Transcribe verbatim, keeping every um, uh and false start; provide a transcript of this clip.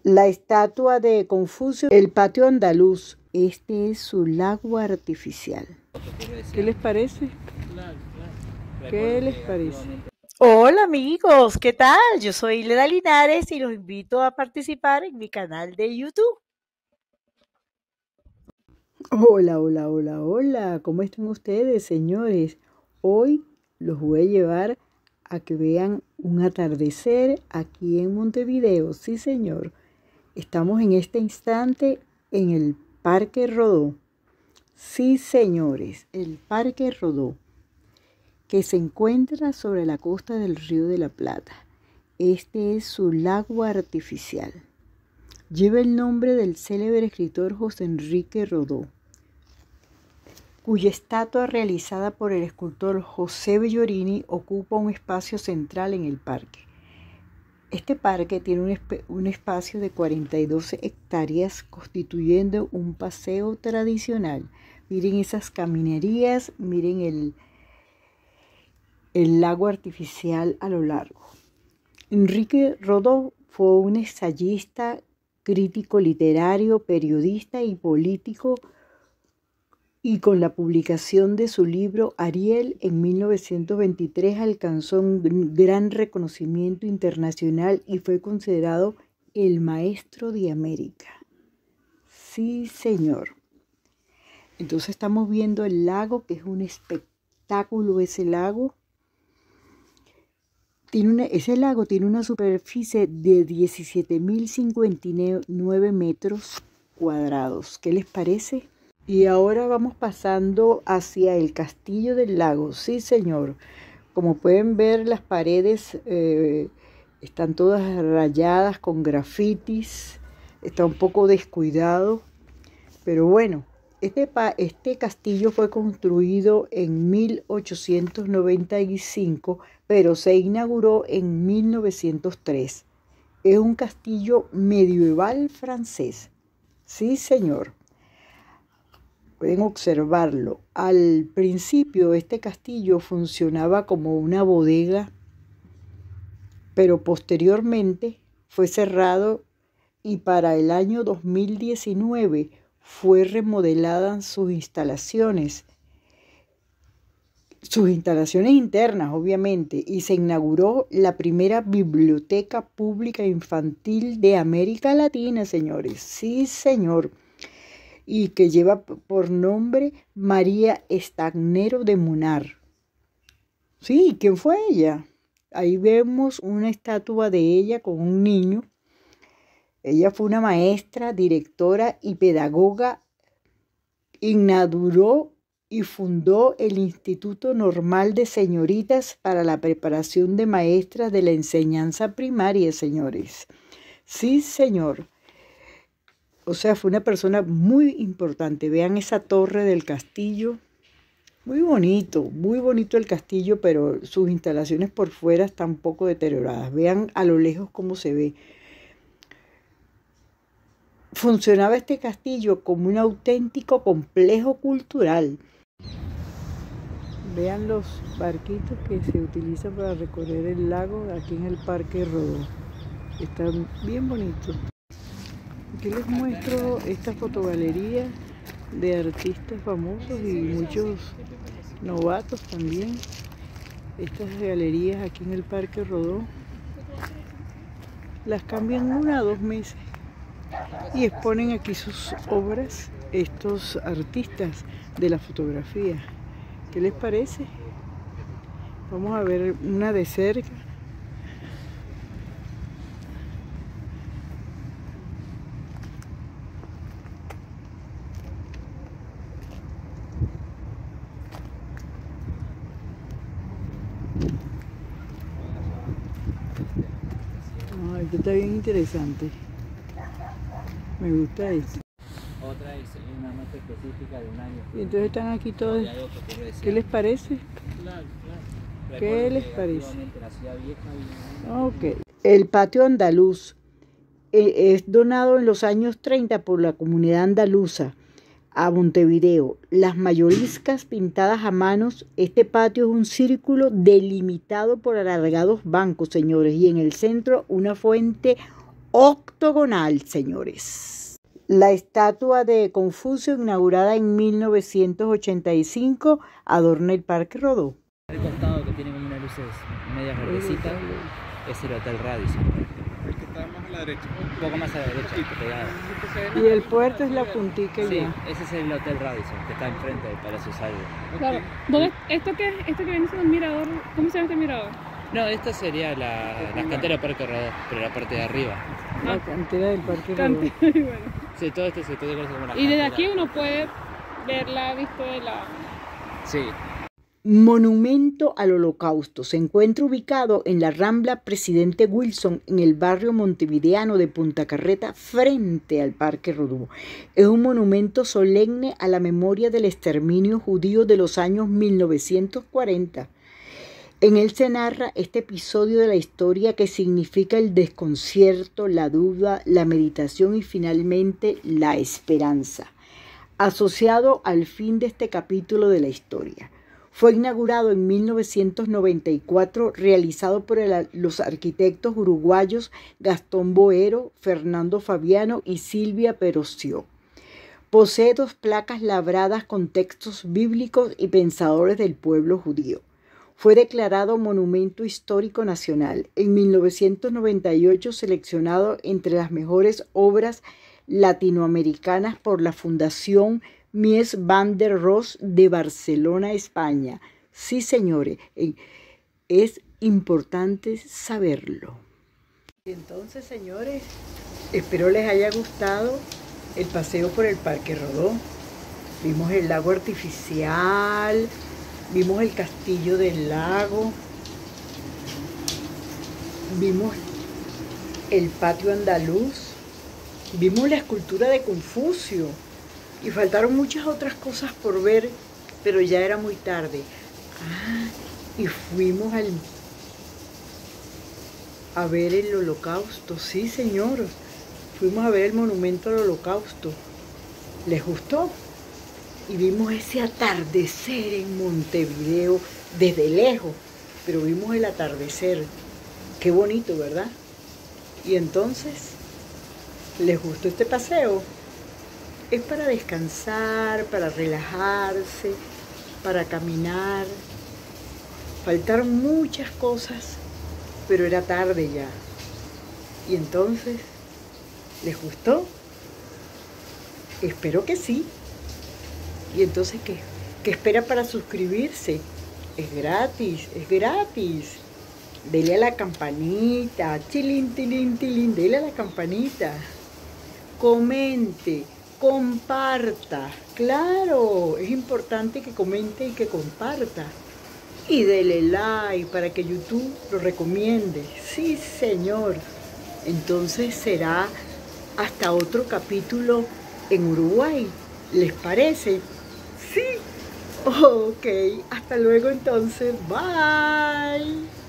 La estatua de Confucio, el patio andaluz. Este es su lago artificial. ¿Qué les parece? ¿Qué les parece? Hola amigos, ¿qué tal? Yo soy Leda Linares y los invito a participar en mi canal de YouTube. Hola, hola, hola, hola. ¿Cómo están ustedes, señores? Hoy los voy a llevar a que vean un atardecer aquí en Montevideo. Sí, señor. Estamos en este instante en el Parque Rodó. Sí, señores, el Parque Rodó, que se encuentra sobre la costa del Río de la Plata. Este es su lago artificial. Lleva el nombre del célebre escritor José Enrique Rodó, cuya estatua realizada por el escultor José Bellorini ocupa un espacio central en el parque. Este parque tiene un, un espacio de cuarenta y dos hectáreas, constituyendo un paseo tradicional. Miren esas caminerías, miren el, el lago artificial a lo largo. Enrique Rodó fue un ensayista, crítico literario, periodista y político, y con la publicación de su libro Ariel en mil novecientos veintitrés alcanzó un gran reconocimiento internacional y fue considerado el maestro de América. Sí, señor. Entonces estamos viendo el lago, que es un espectáculo ese lago. Tiene una, ese lago tiene una superficie de diecisiete mil cincuenta y nueve metros cuadrados. ¿Qué les parece? Y ahora vamos pasando hacia el castillo del lago. Sí, señor. Como pueden ver, las paredes eh, están todas rayadas con grafitis. Está un poco descuidado. Pero bueno, este, este castillo fue construido en mil ochocientos noventa y cinco, pero se inauguró en mil novecientos tres. Es un castillo medieval francés. Sí, señor. Pueden observarlo. Al principio este castillo funcionaba como una bodega, pero posteriormente fue cerrado y para el año dos mil diecinueve fue remodelada sus instalaciones, sus instalaciones internas, obviamente, y se inauguró la primera biblioteca pública infantil de América Latina, señores. Sí, señor. Y que lleva por nombre María Estagnero de Munar. Sí, ¿quién fue ella? Ahí vemos una estatua de ella con un niño. Ella fue una maestra, directora y pedagoga. Inauguró y fundó el Instituto Normal de Señoritas para la preparación de maestras de la enseñanza primaria, señores. Sí, señor. O sea, fue una persona muy importante. Vean esa torre del castillo. Muy bonito, muy bonito el castillo, pero sus instalaciones por fuera están un poco deterioradas. Vean a lo lejos cómo se ve. Funcionaba este castillo como un auténtico complejo cultural. Vean los barquitos que se utilizan para recorrer el lago aquí en el Parque Rodó. Están bien bonitos. Aquí les muestro esta fotogalería de artistas famosos y muchos novatos también. Estas galerías aquí en el Parque Rodó las cambian una a dos meses y exponen aquí sus obras estos artistas de la fotografía. ¿Qué les parece? Vamos a ver una de cerca. Ah, esto está bien interesante. Me gusta esto. Otra es una nota específica de un año. Y entonces están aquí todos. ¿Qué les parece? Claro, claro. ¿Qué les parece? La ciudad vieja y... Ok. El patio andaluz eh, es donado en los años treinta por la comunidad andaluza a Montevideo. Las mayoriscas pintadas a manos. Este patio es un círculo delimitado por alargados bancos, señores, y en el centro una fuente octogonal, señores. La estatua de Confucio, inaugurada en mil novecientos ochenta y cinco, adorna el Parque Rodó. El costado que tiene como unas luces medias verdecitas es el Hotel Radisson. El que está más a la derecha. Un poco más a la derecha, pegado. Y el puerto es la puntica Sí, ya. ese es el Hotel Radisson, que está enfrente del Palacio Salvo. Claro. ¿Dónde, esto, que, esto que viene siendo un mirador, ¿cómo se llama este mirador? No, esta sería la, la cantera Parque Rodó, pero la parte de arriba. La cantera del Parque Rodó. Cante- bueno. Sí, todo este sector de conoce como la Y desde cantera. aquí uno puede ver la vista de la... Sí. Monumento al Holocausto. Se encuentra ubicado en la Rambla Presidente Wilson, en el barrio montevideano de Punta Carreta, frente al Parque Rodó. Es un monumento solemne a la memoria del exterminio judío de los años mil novecientos cuarenta. En él se narra este episodio de la historia que significa el desconcierto, la duda, la meditación y finalmente la esperanza, asociado al fin de este capítulo de la historia. Fue inaugurado en mil novecientos noventa y cuatro, realizado por el, los arquitectos uruguayos Gastón Boero, Fernando Fabiano y Silvia Perocio. Posee dos placas labradas con textos bíblicos y pensadores del pueblo judío. Fue declarado Monumento Histórico Nacional en mil novecientos noventa y ocho, seleccionado entre las mejores obras latinoamericanas por la Fundación Mies van der Rohe de Barcelona, España. Sí, señores, es importante saberlo. Y entonces, señores, espero les haya gustado el paseo por el Parque Rodó. Vimos el lago artificial, vimos el castillo del lago, vimos el patio andaluz, vimos la escultura de Confucio y faltaron muchas otras cosas por ver, pero ya era muy tarde. Ah, y fuimos al, a ver el holocausto, sí señor, fuimos a ver el monumento al holocausto. ¿Les gustó? Y vimos ese atardecer en Montevideo desde lejos, pero vimos el atardecer. Qué bonito, ¿verdad? Y entonces, ¿les gustó este paseo? Es para descansar, para relajarse, para caminar. Faltaron muchas cosas, pero era tarde ya. Y entonces, ¿les gustó? Espero que sí. Y entonces, ¿qué, qué espera para suscribirse? Es gratis, es gratis. Dele a la campanita, chilín, tilín, tilín, dele a la campanita. Comente, comparta. Claro, es importante que comente y que comparta. Y dele like para que YouTube lo recomiende. Sí, señor. Entonces será hasta otro capítulo en Uruguay. ¿Les parece? Sí. Ok, hasta luego entonces. Bye.